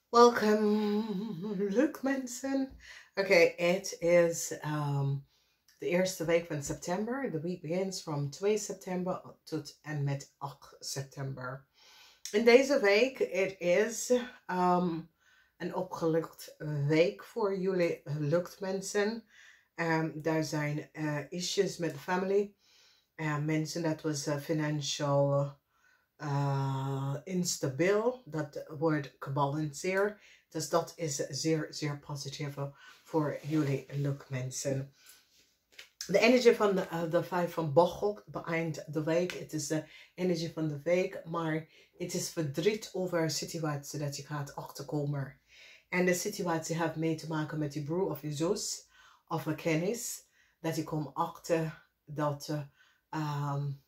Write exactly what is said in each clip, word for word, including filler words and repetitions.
Welcome, leuk mensen. Okay, it is um, de eerste week van september. The week begins from twee september tot en met acht september. In deze week, it is um, een opgelukt week voor jullie lukt mensen. Um, daar zijn uh, issues met de family. Uh, mensen dat was uh, financial uh, instabiel. Dat wordt gebalanceerd. Dus dat is zeer, zeer positief voor jullie lukt mensen. De energie van de, uh, de vijf van Bochel beëindt de week. Het is de energie van de week. Maar het is verdriet over een situatie dat je gaat achterkomen. En de situatie heeft mee te maken met je broer of je zus of een kennis. Dat je komt achter dat uh, um,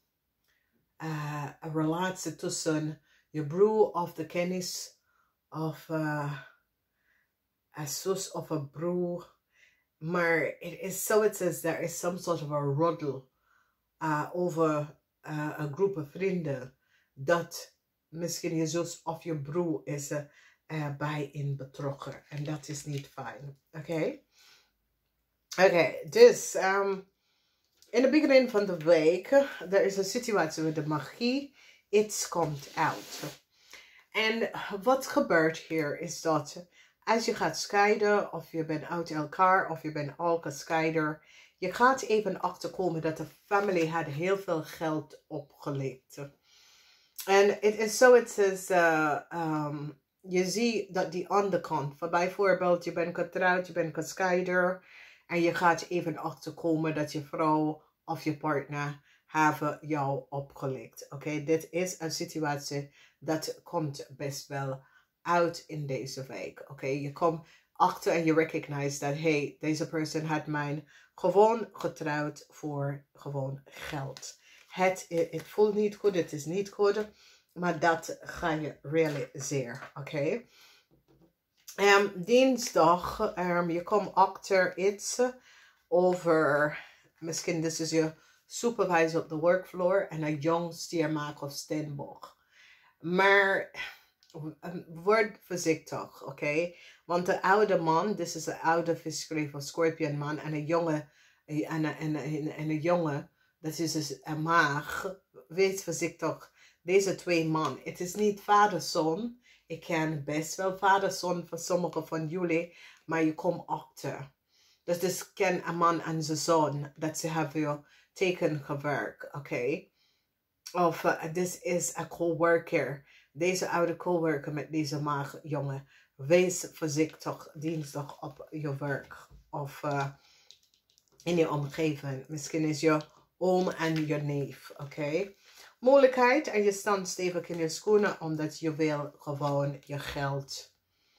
uh, een relatie tussen je broer of de kennis of uh, een zus of een broer. Maar it is so it says there is some sort of a roddle uh, over uh, een groep of vrienden dat misschien je zus of je broer is uh, uh, bij in betrokken. En dat is niet fijn. Oké? Okay? Oké, okay, dus um, in het begin van de week, er is een situatie met de magie. Iets komt uit. En wat gebeurt hier is dat als je gaat scheiden, of je bent uit elkaar, of je bent al gescheiden, je gaat even achterkomen dat de familie had heel veel geld opgelegd. En het is zo, het is, uh, um, je ziet dat die andere kant, van bijvoorbeeld je bent getrouwd, je bent gescheiden, en je gaat even achterkomen dat je vrouw of je partner hebben jou opgelegd. Oké, okay? Dit is een situatie dat komt best wel uit in deze week. Oké, okay? Je komt achter en je recognize dat, hey, deze persoon had mij gewoon getrouwd voor gewoon geld. Het, het voelt niet goed, het is niet goed, maar dat ga je realiseren. Oké. Okay? Um, dinsdag, um, je komt achter iets over, misschien dit is je supervisor op de workfloor en een jong stiermaker of steenbok. Maar word voorzichtig, oké? Okay? Want de oude man, dit is een oude visgrave of scorpion man en een jonge, en een, en een, en een jonge, dat is dus een maag. Wees voorzichtig, deze twee man. Het is niet vader-zoon. Ik ken best wel vader-zoon voor sommigen van jullie, maar je komt achter. Dus dus ken een man en zijn zoon, dat ze hebben je tegengewerkt, oké? Okay? Of uh, dit is een coworker. Deze oude coworker met deze maag, jongen. Wees voorzichtig dinsdag op je werk. Of uh, in je omgeving. Misschien is je oom en je neef, oké? Okay? Moeilijkheid en je staat stevig in je schoenen omdat je wil gewoon je geld.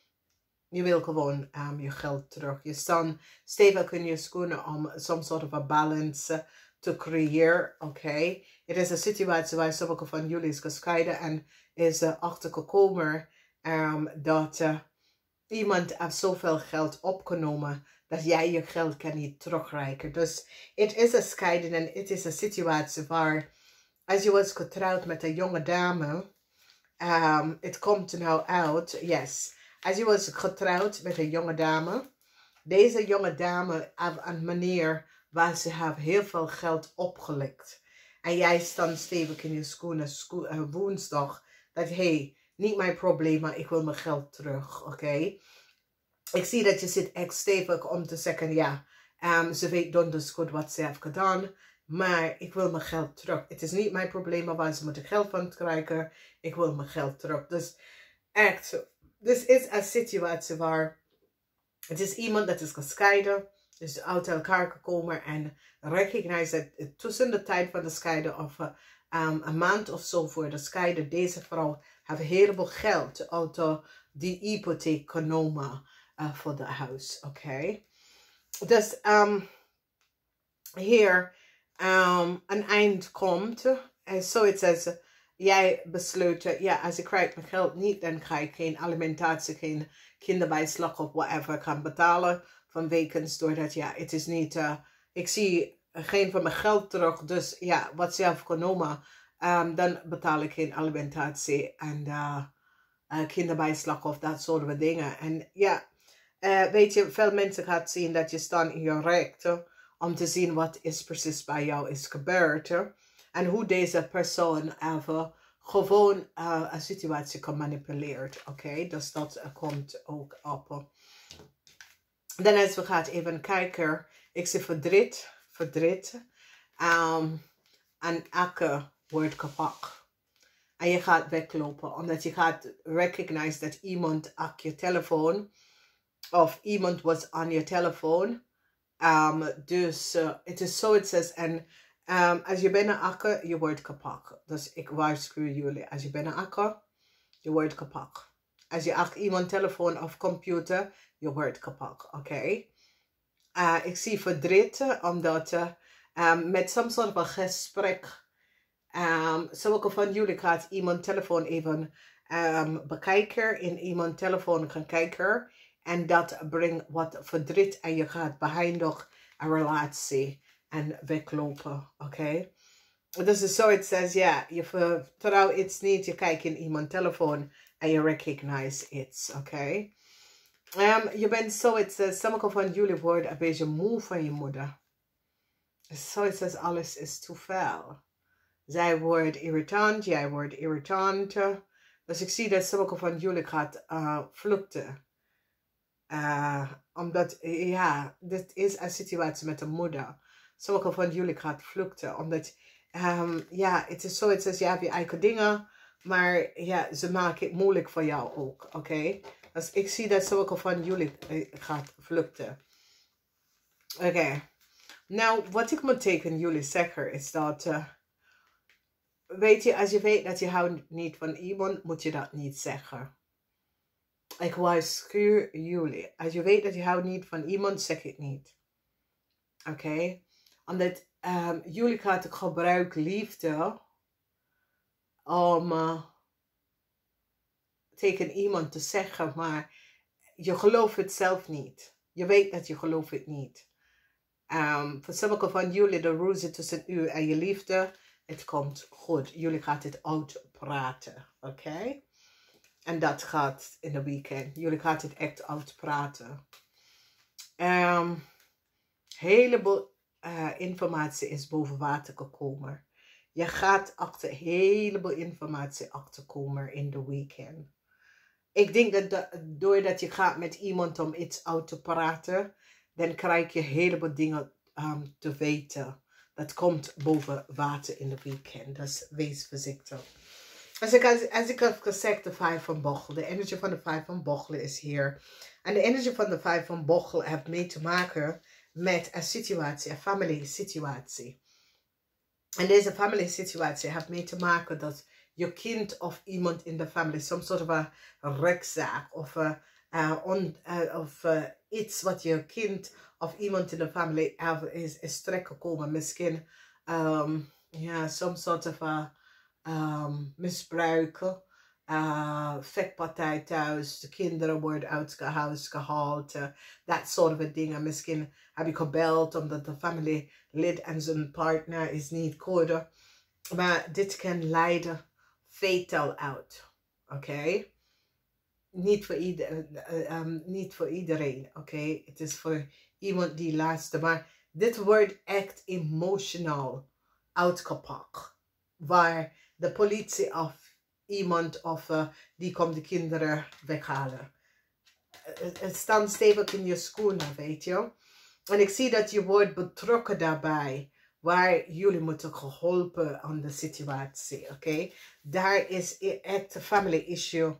Je wil gewoon um, je geld terug. Je staat stevig in je schoenen om some sort of a balance te creëren, oké? Okay? Het is een situatie waar sommige van jullie is gescheiden en is uh, achtergekomen um, dat uh, iemand heeft zoveel geld opgenomen dat jij je geld kan niet terugreiken. Dus het is een scheiding en het is een situatie waar als je was getrouwd met een jonge dame, um, het komt er nou uit, yes. Als je was getrouwd met een jonge dame, deze jonge dame heeft een manier waar ze hebben heel veel geld opgelegd. En jij staat stevig in je schoenen sco uh, woensdag, dat hey, niet mijn probleem, maar ik wil mijn geld terug, oké? Okay? Ik zie dat je zit echt stevig om te zeggen, ja, um, ze weet donders goed wat ze heeft gedaan. Maar ik wil mijn geld terug. Het is niet mijn probleem waar ze moeten geld van krijgen. Ik wil mijn geld terug. Dus echt, dit is een situatie waar het is iemand dat is gescheiden. Dus uit elkaar gekomen en recognize dat tussen de tijd van de scheiden of uh, um, een maand of zo voor de scheiden, deze vrouw heeft een heleboel geld uit uh, die hypotheek genomen uh, voor het huis. Oké. Okay? Dus um, hier um, een eind komt. En zoiets als uh, jij besluit, uh, ja, als ik krijg mijn geld niet, dan ga ik geen alimentatie, geen kinderbijslag of whatever kan betalen. Vanwege doordat, ja, het is niet, uh, ik zie geen van mijn geld terug, dus ja, wat ze heeft genomen, um, dan betaal ik geen alimentatie. En uh, uh, kinderbijslag of dat soort dingen. En ja, uh, weet je, veel mensen gaan zien dat je staat in je rechten om te zien wat is precies bij jou is gebeurd. En hoe deze persoon even gewoon uh, een situatie kan manipuleren. Oké, okay? Dus dat uh, komt ook op. Dan als we gaan even kijken. Ik zie verdriet. Verdriet. Um, en elke wordt kapot. En je gaat weglopen. Omdat je gaat recognize dat iemand op je telefoon. Of iemand was aan je telefoon. Um, dus uh, het is zoiets als. En um, als je binnen akker, je wordt kapot. Dus ik waarschuw jullie. Als je binnen akker, je wordt kapot. Als je achter iemand telefoon of computer, je wordt kapot. Oké. Okay? Uh, ik zie verdriet. Omdat uh, um, met some soort van gesprek. Um, sommige van jullie gaat iemand telefoon even um, bekijken. In iemand telefoon gaan kijken. En dat brengt wat verdriet. En je gaat beëindigen een relatie. En weglopen. Oké. Okay? Dus is zoiets zegt, ja, je vertrouwt iets niet. Je kijkt in iemand telefoon. En je recognize iets. Oké. Okay? Um, je bent zoiets zegt, sommige van jullie worden een beetje moe van je moeder. Zoiets zegt, alles is te veel. Zij wordt irritant, jij wordt irritant. Dus ik zie dat sommige van jullie gaat uh, vluchten. Uh, omdat, ja, dit is een situatie met de moeder. Sommige van jullie gaat vluchten. Omdat, um, ja, het is zoiets als je hebt je eigen dingen. Maar ja, ze maken het moeilijk voor jou ook. Oké? Okay? Dus ik zie dat sommige van jullie uh, gaat vluchten. Oké. Okay. Nou, wat ik moet tegen jullie zeggen is dat... Uh, weet je, als je weet dat je houdt niet van iemand, moet je dat niet zeggen. Ik waarschuw jullie. Als je weet dat je houdt niet van iemand, zeg het niet. Oké? Okay? Omdat um, jullie gaan gebruiken liefde om uh, tegen iemand te zeggen, maar je gelooft het zelf niet. Je weet dat je gelooft het niet. Um, voor sommige van jullie, de ruzie tussen u en je liefde, het komt goed. Jullie gaan het uitpraten. Oké? Okay? En dat gaat in de weekend. Jullie gaan het echt uitpraten. Um, heleboel uh, informatie is boven water gekomen. Je gaat achter heleboel informatie achterkomen in de weekend. Ik denk dat de, doordat je gaat met iemand om iets uit te praten, dan krijg je heleboel dingen um, te weten. Dat komt boven water in de weekend. Dus wees voorzichtig. Als ik, als, als ik heb gezegd, de vijf van bochel. De energie van de vijf van bochel is hier. En de energie van de vijf van bochel heeft mee te maken met een situatie, een family situatie. En deze family situatie heeft mee te maken dat je kind of iemand in de familie, soms soort van een rechtszaak of, uh, uh, on, uh, of uh, iets wat je kind of iemand in de familie is, is terechtgekomen. Misschien um, ja, soms soort van um, misbruiken. Uh, vechtpartij thuis, de kinderen worden uit het huis gehaald, uh, dat soort dingen. Misschien heb je gebeld omdat de familielid en zijn partner is niet goed. Maar dit kan leiden fatal uit. Oké? Okay? Niet voor ieder, uh, um, niet voor iedereen. Oké? Okay? Het is voor iemand die luistert. Maar dit wordt echt emotional uitgepakt. Waar de politie of iemand of uh, die komt de kinderen weghalen. Het, het staat stevig in je schoenen, weet je. En ik zie dat je wordt betrokken daarbij. Waar jullie moeten geholpen aan de situatie. Oké. Okay? Daar is echt een family issue.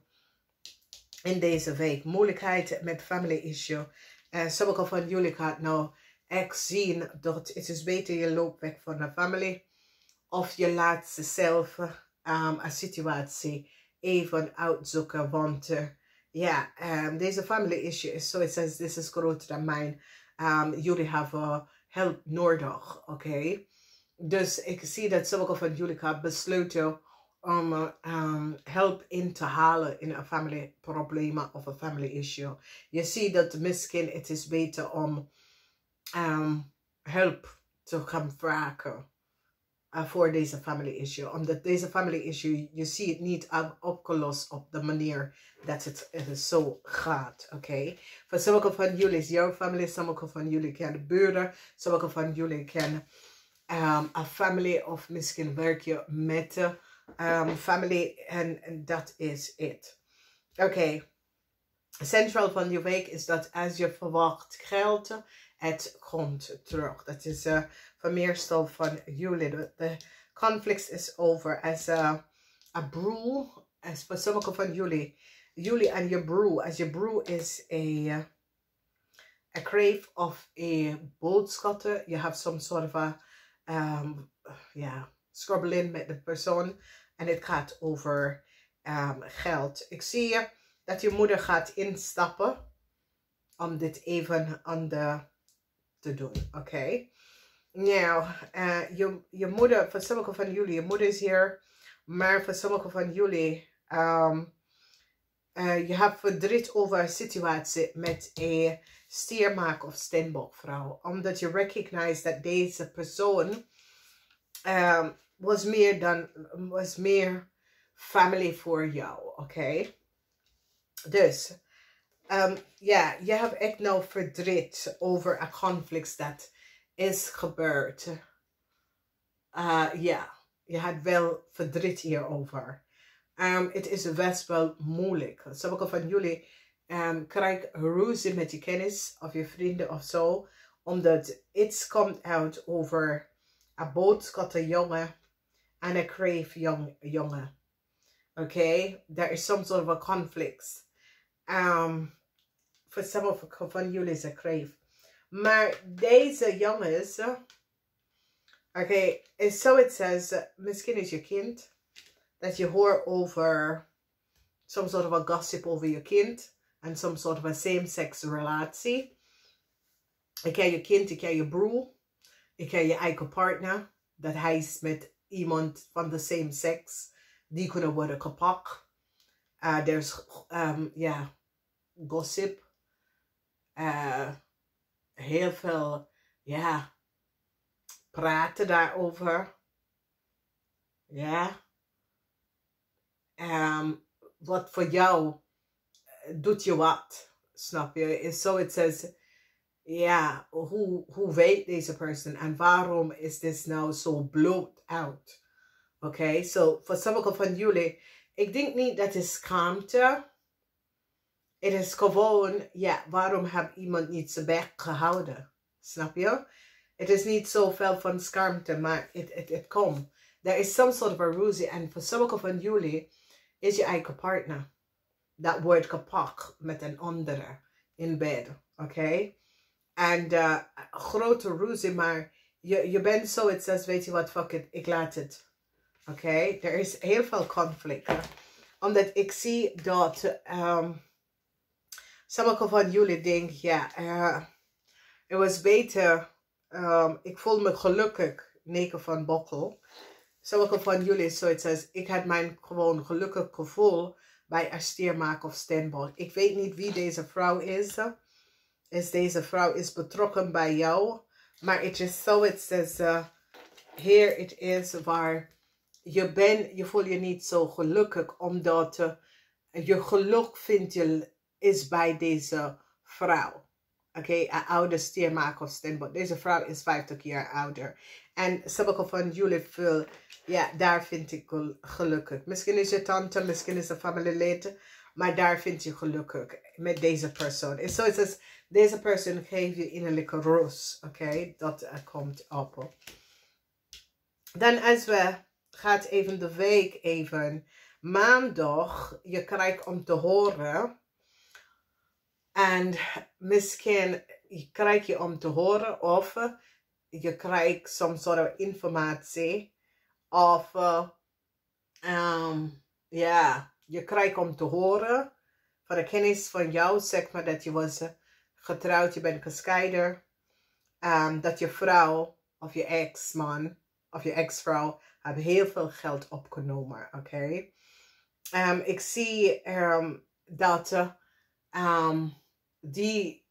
In deze week. Moeilijkheid met family issue. Uh, sommige van jullie gaan nou echt zien. Dat het is beter je loopt weg van de family. Of je laat ze zelf um, een situatie even uitzoeken. Want uh, ja, um, deze family issue is zoiets als dit is groter dan mijn. Um, jullie hebben hulp nodig. Oké. Okay? Dus ik zie dat sommige van jullie gaan besluiten om uh, um, hulp in te halen in een family probleem of een family issue. Je ziet dat misschien het is beter om um, hulp te gaan vragen. uh, voor deze family issue. Omdat deze family issue, je ziet het niet opgelost op de manier dat het, het zo gaat. Oké. Okay? Voor sommige van jullie is jouw family, sommige van jullie kennen buren, sommige van jullie kennen um, een family of misschien werk je met de um, family en, en dat is het. Oké. Okay. Centraal van je week is dat als je verwacht geld, het komt terug. Dat is uh, van meestal van jullie. De, de conflict is over. Als uh, een broer, als voor sommige van jullie, jullie en je broer, als je broer is een a crave of a boodschatten. Je hebt some sort of a, um, yeah, scrubbeling met de persoon. En het gaat over um, geld. Ik zie je dat je moeder gaat instappen om dit even aan de te doen, oké? Okay? Nou, uh, je, je moeder, voor sommige van jullie, je moeder is hier, maar voor sommige van jullie, um, uh, je hebt verdriet over een situatie met een stiermaak of steenbokvrouw, omdat je recognize dat deze persoon um, was meer dan, was meer family voor jou, oké? Okay? Dus, um, ja, je hebt echt nou verdriet over een conflict dat is gebeurd. Uh, ja, je hebt wel verdriet hierover. Um, het is best wel moeilijk. Sommige van jullie um, krijgen ruzie met je kennis of je vrienden of zo, omdat iets komt uit over een boodschatten jongen en een crave jong, jongen. Oké, okay? There is some sort of a conflict. Um, voor sommige van jullie is een crave. Maar deze jongens, oké, okay, is zo het says, misschien is je kind, dat je hoort over some sort of a gossip over je kind, en some sort of a same-sex relatie. Ik ken je kind, ik ken je broer, ik ken je eigen partner, dat hij is met iemand van de same sex, die kunnen worden gepakt. Uh, there's, um, yeah, gossip. Uh, heel veel, ja, praten daarover. Ja. Um, wat voor jou doet je wat, snap je? Is zo, het says, ja, hoe, hoe weet deze persoon en waarom is dit nou zo bloot out? Oké, okay? So, voor sommige van jullie, ik denk niet dat het schaamte. Het is gewoon, ja, waarom heb iemand niet zijn bek gehouden? Snap je? Het is niet zoveel van schaamte, maar het komt. There is some sort of a ruzie. En voor sommige van jullie is je eigen partner. Dat wordt gepakt met een andere in bed. Oké? Okay? En uh, grote ruzie, maar je, je bent zo, het says, weet je wat, fuck it, ik laat het. Oké? Okay? Er is heel veel conflict. Hè? Omdat ik zie dat um, sommige van jullie denken, ja, uh, het was beter, um, ik voel me gelukkig, negen van bokkel. Sommige van jullie, zo het says, ik had mijn gewoon gelukkig gevoel bij een stiermaak of steenbok. Ik weet niet wie deze vrouw is. Is deze vrouw is betrokken bij jou. Maar het is zo, het says, uh, here it is waar je bent, je voelt je niet zo gelukkig, omdat uh, je geluk vindt je is bij deze vrouw. Oké, okay? Een oude stiermaak of steenbok. Deze vrouw is vijftig jaar ouder. En sommige van jullie voelen, ja, daar vind ik gelukkig. Misschien is je tante, misschien is een familielid, maar daar vind je gelukkig met deze persoon. En zo is het, deze persoon geeft je innerlijke rust. Oké, okay? Dat uh, komt op. Dan als we, gaat even de week even, maandag, je krijgt om te horen. En misschien krijg je om te horen of je krijgt some sort of informatie. Of, uh, um, ja, je krijgt om te horen van de kennis van jou, zeg maar dat je was getrouwd, je bent gescheiden. Um, dat je vrouw of je ex-man of je ex-vrouw hebben heel veel geld opgenomen, oké? Okay? Um, ik zie um, dat uh, um, die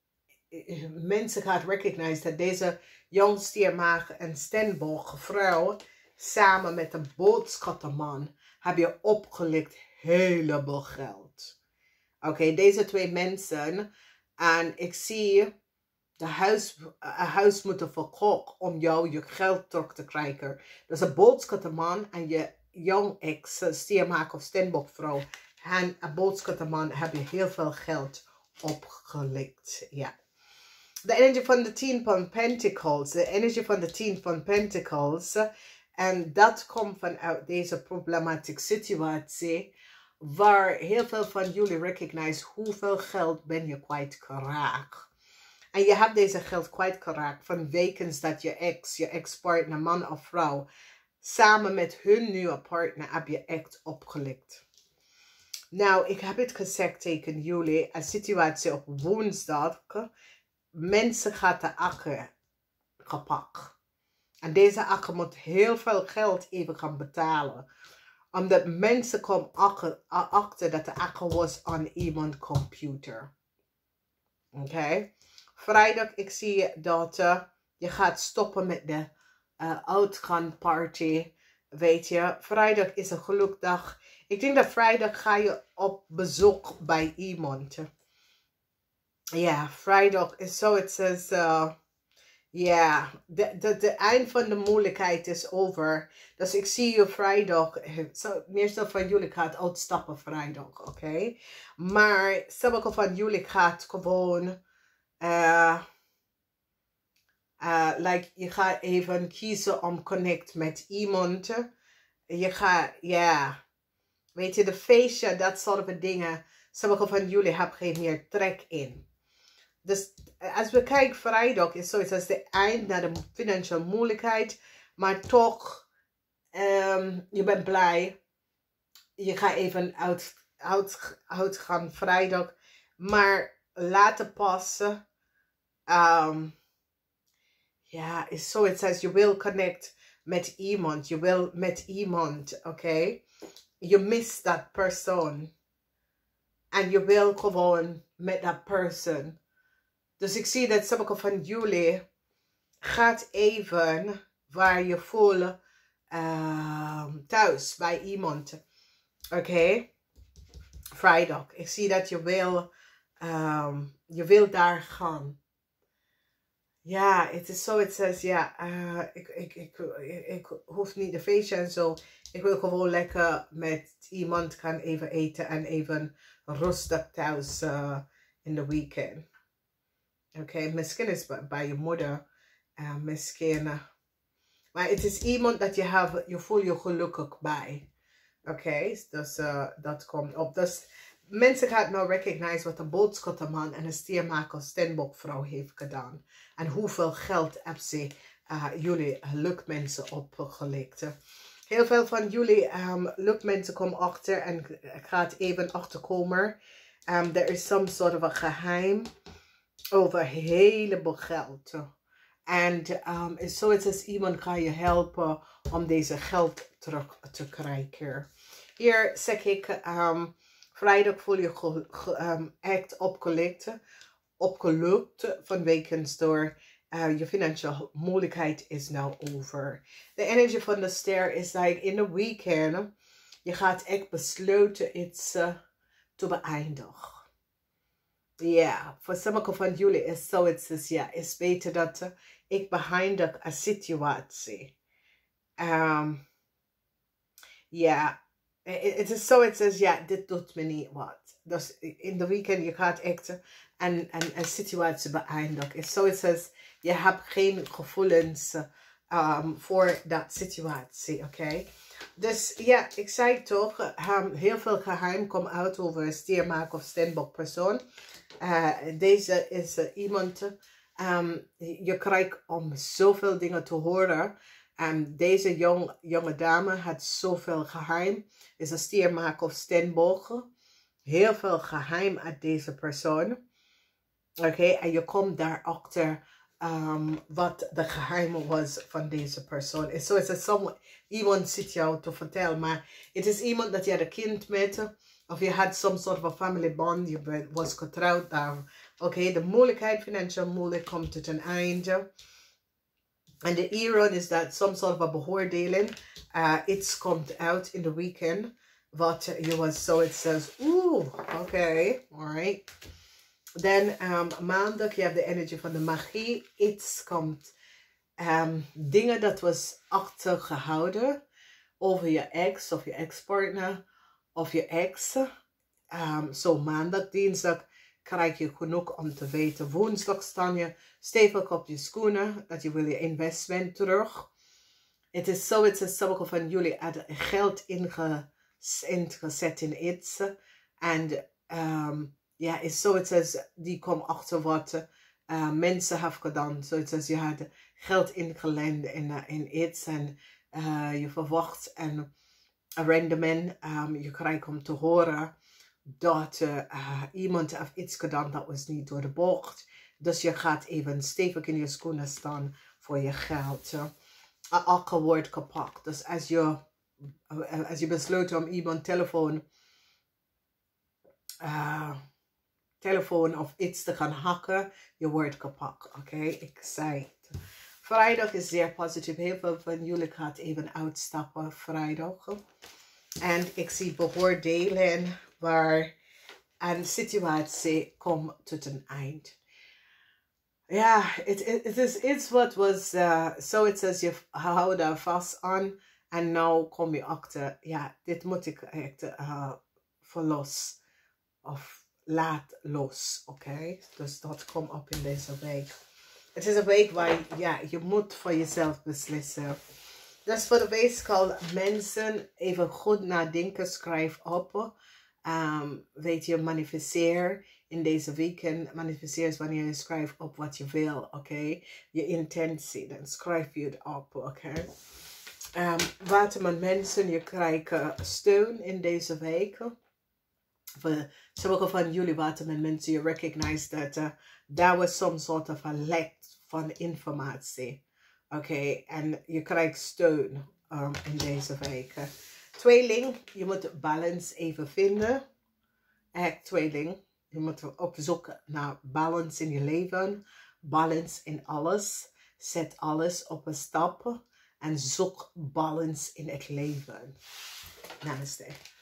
mensen gaat recognize dat deze jong stiermaag en steenbok vrouw samen met een boodschattenman heb je opgelikt heleboel geld. Oké, okay, deze twee mensen. En ik zie de huis, een huis moeten verkopen om jou je geld terug te krijgen. Dus een boodschattenman en je jong ex, stiermaker of steenbokvrouw. En een boodschattenman heb je heel veel geld opgelikt. Ja. De energie van de tien van Pentacles. De energie van de tien van Pentacles. En dat komt vanuit deze problematieke situatie. Waar heel veel van jullie recognize hoeveel geld ben je kwijtgeraakt. En je hebt deze geld kwijtgeraakt van wekens dat je ex, je ex-partner, man of vrouw, samen met hun nieuwe partner heb je echt opgelikt. Nou, ik heb het gezegd tegen jullie, een situatie op woensdag. Mensen gaan de akker gepakt. En deze akker moet heel veel geld even gaan betalen. Omdat mensen komen achter, achter dat de akker was aan iemands computer. Oké. Okay. Vrijdag, ik zie dat uh, je gaat stoppen met de uh, uitgaanparty. Weet je, vrijdag is een gelukdag. Ik denk dat vrijdag ga je op bezoek bij iemand. Ja, yeah, vrijdag is zo, het says, uh, ja, de, de, de eind van de moeilijkheid is over. Dus ik zie je vrijdag. So, meestal van jullie gaat uitstappen vrijdag, oké? Okay? Maar sommige van jullie gaat gewoon, uh, uh, like, je gaat even kiezen om connect met iemand. Je gaat, ja, yeah. Weet je, de feestje, dat soort dingen. Sommige van jullie hebben geen meer trek in. Dus als we kijken vrijdag is zoiets als de eind naar de financiële moeilijkheid. Maar toch, um, je bent blij. Je gaat even uit, uit, uitgaan vrijdag. Maar later pas. Um, ja, is zoiets als je wil connect met iemand. Je wil met iemand, oké. Okay? Je mist dat persoon. En je wil gewoon met dat persoon. Dus ik zie dat sommige van jullie gaat even waar je voelt uh, thuis bij iemand. Oké. Okay? Vrijdag. Ik zie dat je wil, um, je wil daar gaan. Ja, het is zo, het says, ja, uh, ik, ik, ik, ik, ik hoef niet de feestje en zo. Ik wil gewoon lekker met iemand gaan even eten en even rustig thuis uh, in de weekend. Oké, okay, misschien is het bij je moeder. Uh, misschien. Uh, maar het is iemand dat je hebt, je voelt je gelukkig bij. Oké, okay, dus uh, dat komt op. Dus mensen gaan nou recognize wat een boodschattenman en een stiermaker steenbokvrouw heeft gedaan. En hoeveel geld hebben ze uh, jullie gelukmensen opgelegd. Heel veel van jullie um, gelukmensen komen achter en gaat even achterkomen. Um, er is some sort of een geheim over heleboel geld. En um, is zoiets als iemand kan je helpen om deze geld terug te krijgen. Hier zeg ik, um, vrijdag voel je ge, ge, um, echt opgelukt, opgelukt vanwege door uh, je financiële moeilijkheid is nou over. De energie van de ster is like in de weekend, je gaat echt besluiten iets uh, te beëindigen. Ja, yeah, voor sommige van jullie is zoiets, ja, is beter dat uh, ik beëindig een situatie. Um, ja, het is zoiets, ja, dit doet me niet wat. Dus in de weekend, je gaat echt een, een, een situatie beëindigen. Het is zoiets als, je hebt geen gevoelens um, voor dat situatie, oké? Okay? Dus ja, ik zei toch, um, heel veel geheim komt uit over een stiermaker of steenbok persoon. Uh, deze is uh, iemand, um, je krijgt om zoveel dingen te horen. Um, deze jong, jonge dame had zoveel geheim. Is een stiermaker of steenbok. Heel veel geheim uit deze persoon. Oké, okay? En je komt daarachter um, wat de geheim was van deze persoon. Is zoals het someone, iemand zit jou te vertellen, maar het is iemand dat je had een kind met. Of je had some sort of a family bond, je was getrouwd daar. Oké, okay, de moeilijkheid, financieel moeilijk, komt tot een einde. And the Iron is that some sort of a beoordeling. Uh, it's come out in the weekend. But you was, so it says, ooh, okay, all right. Then um, maandag, je hebt de energy van de magie. Iets komt. Um, dingen dat was achtergehouden over je ex of je ex-partner of je ex. Um, zo maandag, dinsdag krijg je genoeg om te weten. Woensdag staan je stevig op je schoenen dat je wil je investment terug. Het is zo, het is sommige van jullie hadden geld inge, ingezet in iets. En um, ja, is zo, het is, die komt achter wat uh, mensen hebben gedaan. Zo, het is, je had geld ingeleend in, uh, in iets en uh, je verwacht een rendement. Um, je krijgt om te horen dat uh, uh, iemand heeft iets gedaan dat was niet door de bocht. Dus je gaat even stevig in je schoenen staan voor je geld. Uh, Elke wordt gepakt. Dus als je, uh, als je besluit om iemand telefoon, uh, telefoon of iets te gaan hacken, je wordt gepakt. Oké, okay? Ik zei het. Vrijdag is zeer positief. Heel veel van jullie gaat even uitstappen vrijdag. En ik zie beoordelen waar een situatie komt tot een eind. Ja, het, het is iets wat was, uh, zo het is, je houdt daar vast aan. En nu kom je achter, ja, dit moet ik echt uh, verlos. Of laat los, oké? Okay? Dus dat komt op in deze week. Het is een week waar ja, je moet voor jezelf beslissen. Dus voor de weegschaal mensen even goed nadenken, schrijf op. Um, weet je, manifesteer in deze weekend. Manifesteer is wanneer je schrijft op wat je wil, oké? Okay? Je intentie, dan schrijf je het op, oké? Okay? Um, Waterman mensen, je krijgt uh, steun in deze week. Voor sommige van jullie Waterman mensen, je recognize dat uh, there was some sort of a lack van informatie. Oké, okay? En je krijgt steun um, in deze week. Tweeling, je moet balance even vinden. Echt tweeling, je moet op zoek naar balance in je leven. Balance in alles. Zet alles op een stap. En zoek balance in het leven. Namaste.